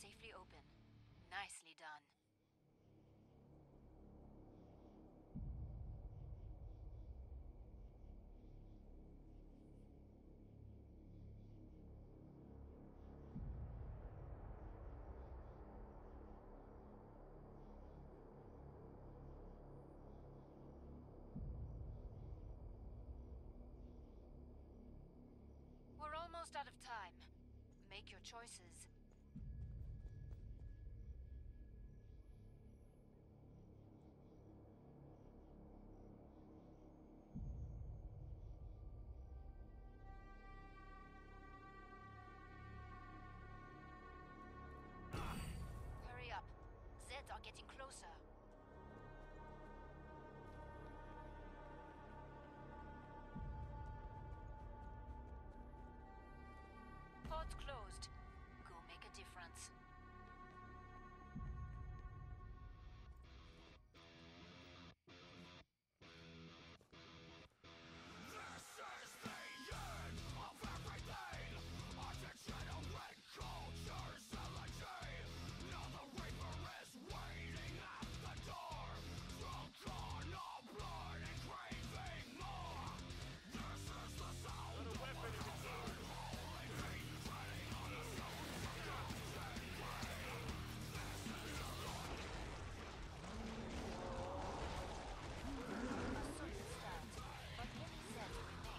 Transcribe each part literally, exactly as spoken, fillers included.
safely open. Nicely done. We're almost out of time. Make your choices. Hurry up. Zeds are getting closer. Pod's closed. Go make a difference. This is the end of everything. A degenerate culture's elegy. Now the Reaper is waiting at the door, drunk on all blood and craving more. This is the sound of a thousand holy feet treading on a stone forgotten grave. This is the Lord. A certain stand, but many Zeds remain.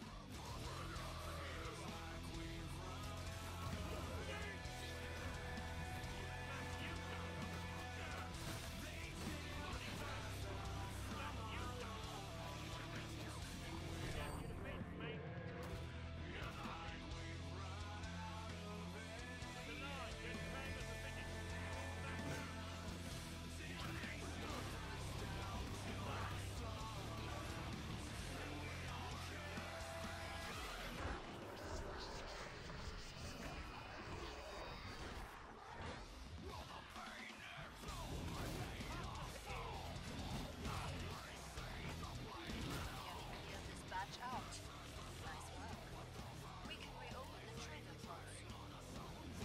Clear this batch out. Nice work. We can reopen the trigger pods.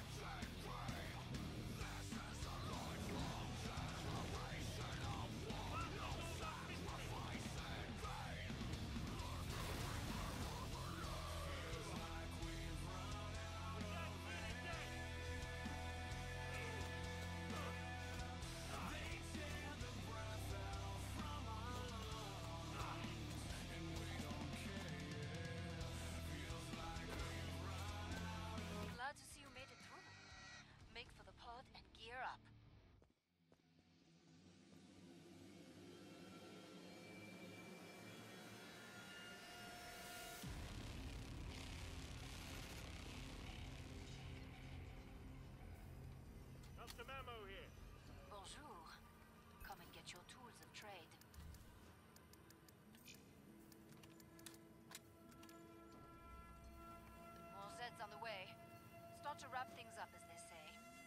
Glad to see you made it through. Make for the pod and gear up. Custom ammo here. Bonjour. Come and get your tools of trade. More Zeds on the way. Start to wrap things up, as they say.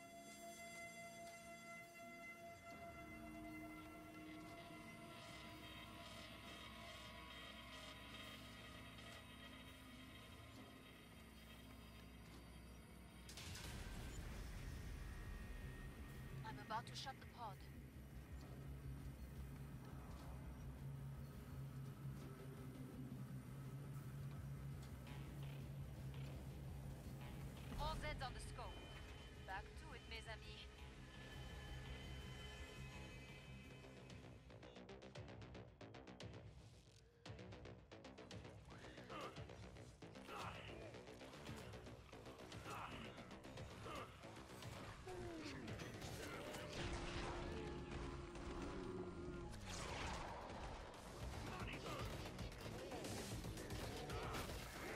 I'm about to shut the pod. All Zeds on the scope. Back to it, mes amis.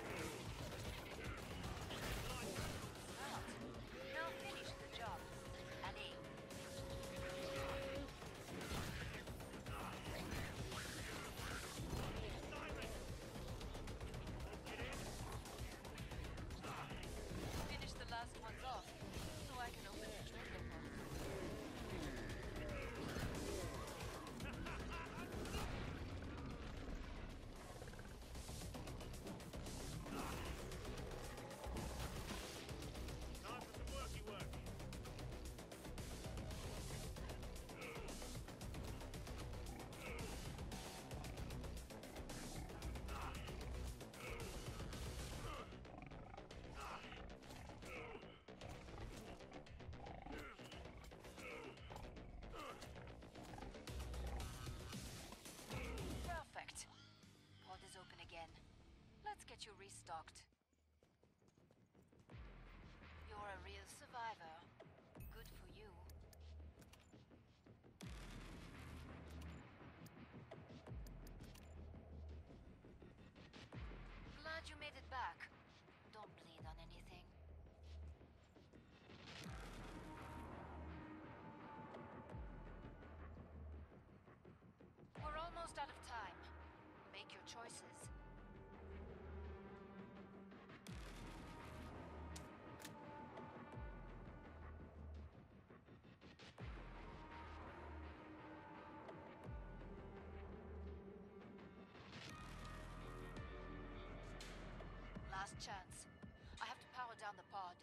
Now finish the job. you restocked. You're a real survivor. Good for you. Glad you made it back. Don't bleed on anything. We're almost out of time. Make your choices. Last chance. I have to power down the pod.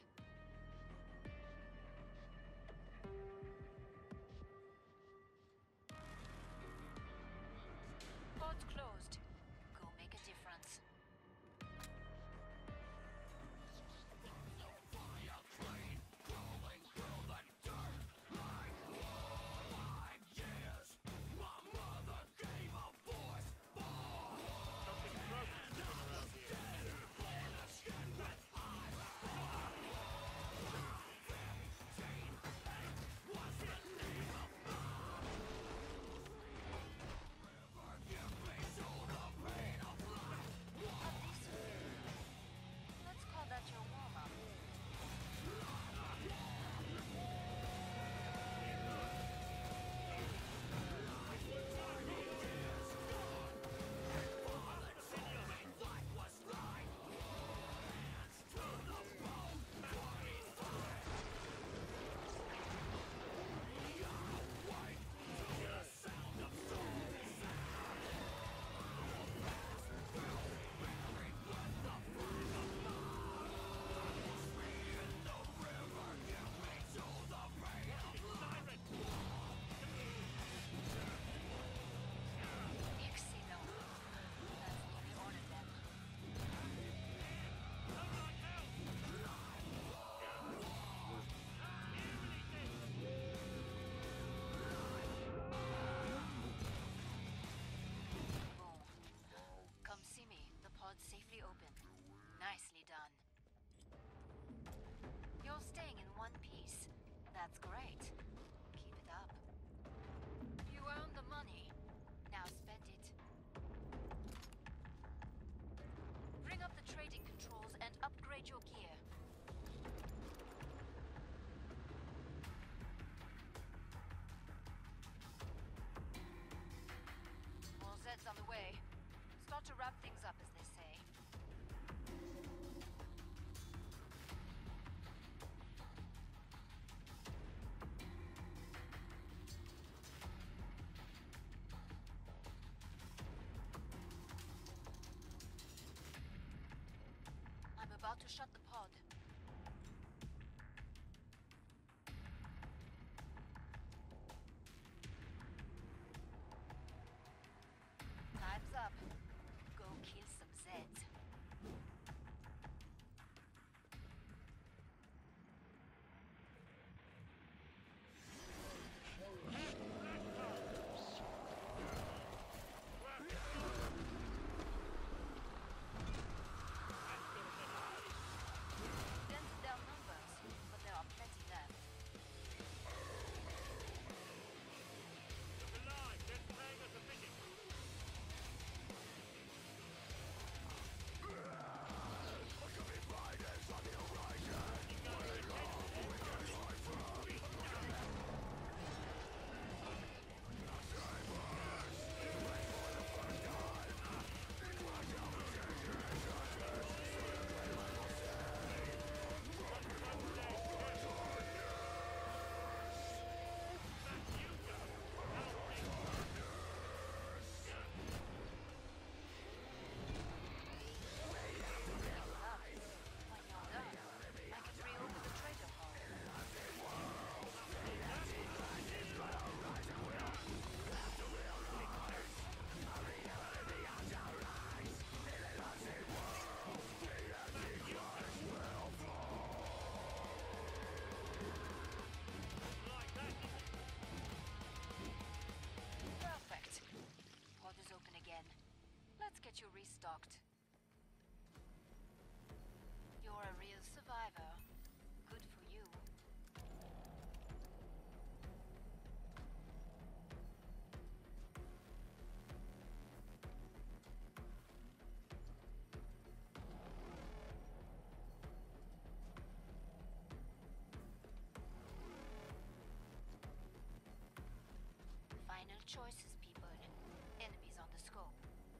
Pod's closed. Go make a difference. Let's call that your warm-up. Ixino. That's what we ordered them. Boom. Come see me. The pod's safely open. Nicely done. You're staying in one piece. That's great. Keep it up. You earned the money. Now spend it. Bring up the trading controls and upgrade your gear. More Zeds on the way. Start to wrap things up, as they say. I'm about to shut the pod. Time's up. Go kill some Zeds. Dented down numbers, but there are plenty left. Pod is open again. Let's get you restocked. choices, people. Enemies on the scope.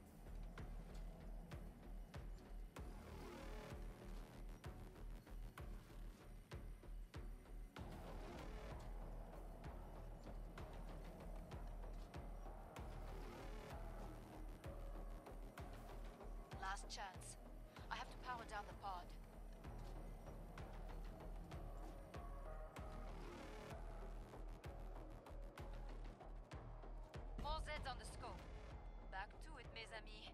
Last chance. I have to power down the pod. More Zeds on the scope. Back to it, mes amis.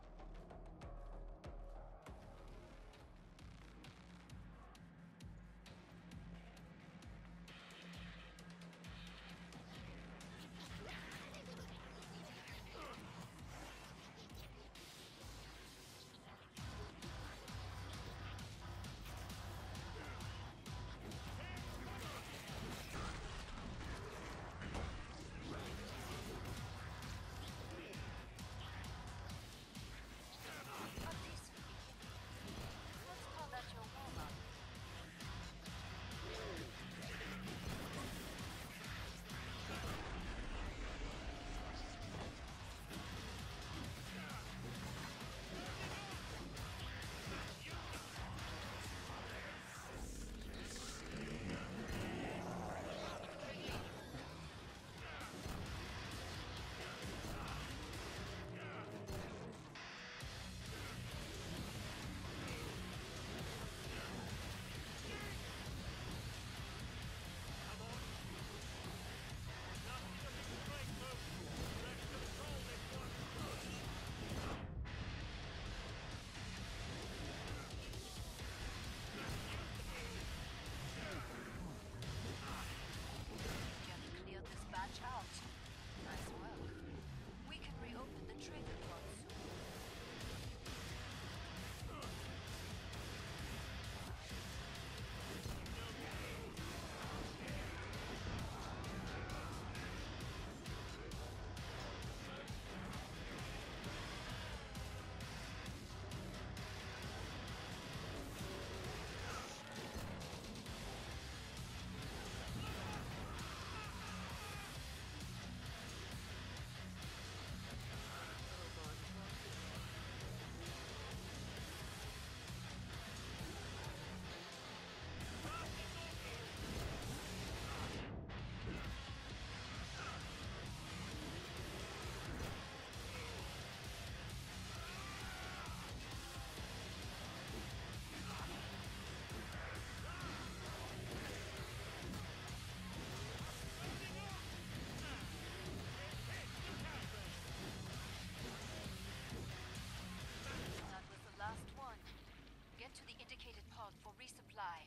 Resupply.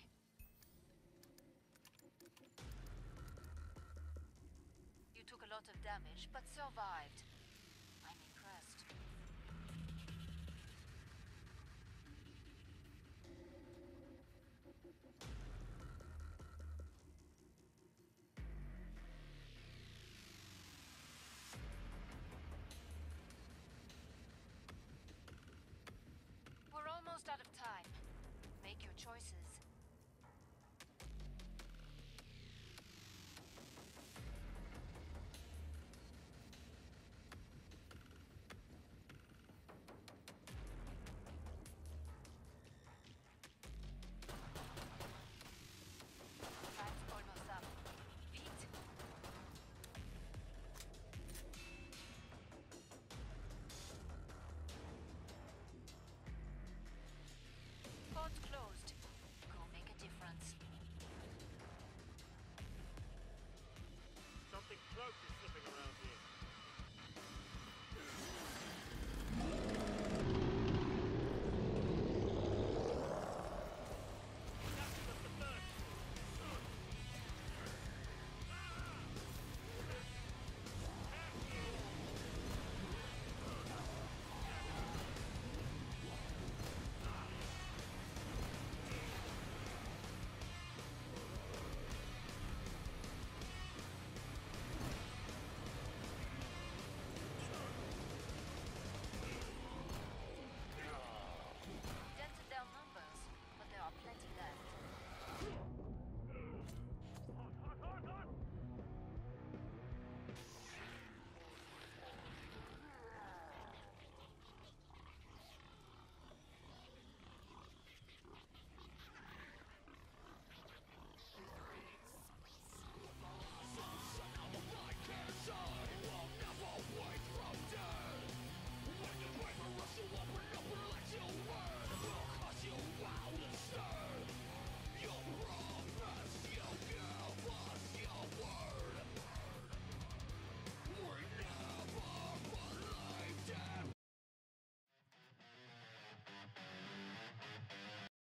You took a lot of damage, but survived.